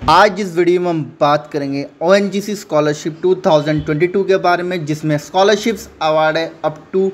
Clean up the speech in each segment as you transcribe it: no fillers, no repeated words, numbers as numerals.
आज इस वीडियो में हम बात करेंगे ONGC स्कॉलरशिप 2022 के बारे में, जिसमें स्कॉलरशिप्स अवार्ड है अप टू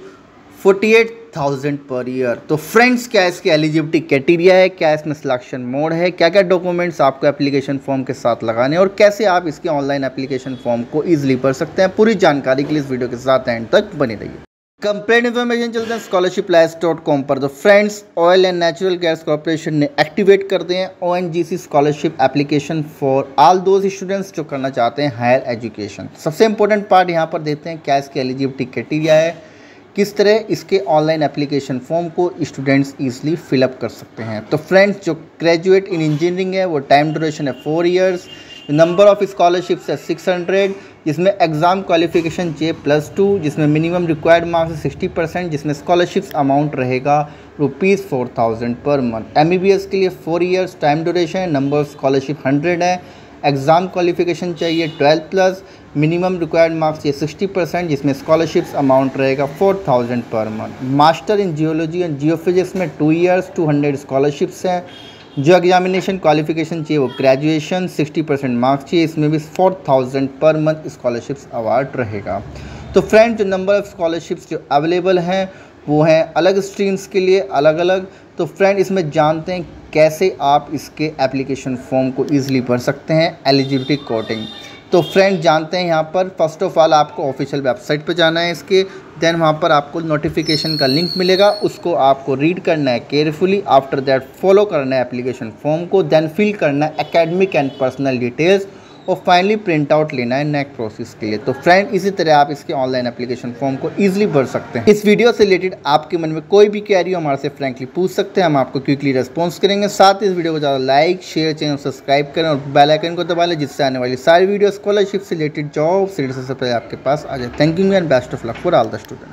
48,000 पर ईयर। तो फ्रेंड्स, क्या इसकी एलिजिबिलिटी क्राइटेरिया है, क्या इसमें सिलेक्शन मोड है, क्या क्या डॉक्यूमेंट्स आपको एप्लीकेशन फॉर्म के साथ लगाने और कैसे आप इसके ऑनलाइन एप्लीकेशन फॉर्म को ईजिली भर सकते हैं, पूरी जानकारी के लिए इस वीडियो के साथ एंड तक बने रहिए। कंप्लीट इन्फॉर्मेशन चलते हैं scholarship-com पर। तो friends, oil and natural gas corporation ने एक्टिवेट कर दिए हैं ONGC scholarship application for all those students जो करना चाहते हैं हायर एजुकेशन। सबसे इंपॉर्टेंट पार्ट यहाँ पर देते हैं क्या इसकी एलिजिबिलिटी क्राइटेरिया है, किस तरह इसके ऑनलाइन एप्लीकेशन फॉर्म को स्टूडेंट्स ईजिली फिलअप कर सकते हैं। तो फ्रेंड्स, जो ग्रेजुएट इन इंजीनियरिंग है वो टाइम ड्यूरेशन है 4 ईयर्स, नंबर ऑफ स्कॉलरशिप्स है 600, जिसमें एग्ज़ाम क्वालिफिकेशन चाहिए +2, जिसमें मिनिमम रिक्वायर्ड मार्क्स 60%, जिसमें स्कॉलरशिप्स अमाउंट रहेगा ₹4,000 पर मंथ। MBBS के लिए 4 years, time duration, number of scholarship 100 है, एग्ज़ाम क्वालिफिकेशन चाहिए 12+, मिनिमम रिक्वायर्ड मार्क्स ये 60%, जिसमें स्कॉलरशिप्स अमाउंट रहेगा 4,000 पर month. Master in geology and geophysics में 2 ईयर्स, 200 स्कॉलरशिप्स हैं। जो एग्जामिनेशन क्वालिफिकेशन चाहिए वो ग्रेजुएशन, 60% मार्क्स चाहिए, इसमें भी 4,000 पर मंथ स्कॉलरशिप्स अवार्ड रहेगा। तो फ्रेंड, जो नंबर ऑफ़ स्कॉलरशिप्स जो अवेलेबल हैं वो हैं अलग स्ट्रीम्स के लिए अलग अलग। तो फ्रेंड, इसमें जानते हैं कैसे आप इसके एप्लीकेशन फॉर्म को ईजिली भर सकते हैं एलिजिबिलिटी कोटिंग। तो फ्रेंड, जानते हैं यहाँ पर फर्स्ट ऑफ ऑल आपको ऑफिशियल वेबसाइट पर जाना है इसके, देन वहाँ पर आपको नोटिफिकेशन का लिंक मिलेगा, उसको आपको रीड करना है केयरफुली। आफ्टर दैट फॉलो करना है एप्लीकेशन फॉर्म को, देन फिल करना है एकेडमिक एंड पर्सनल डिटेल्स और फाइनली प्रिंट आउट लेना है नेक्स्ट प्रोसेस के लिए। तो फ्रेंड, इसी तरह आप इसके ऑनलाइन एप्लीकेशन फॉर्म को ईजिली भर सकते हैं। इस वीडियो से रिलेटेड आपके मन में कोई भी क्वेरी हो हमारे से फ्रेंकली पूछ सकते हैं, हम आपको क्विकली रेस्पॉन्स करेंगे। साथ ही इस वीडियो को ज़्यादा लाइक शेयर, चैनल सब्सक्राइब करें और बेल आइकन को दबा लें, जिससे आने वाली सारी वीडियो स्कॉलरशिप से रिलेटेड जॉब से सबसे पहले आपके पास आ जाए। Thank you and best of luck for all the student.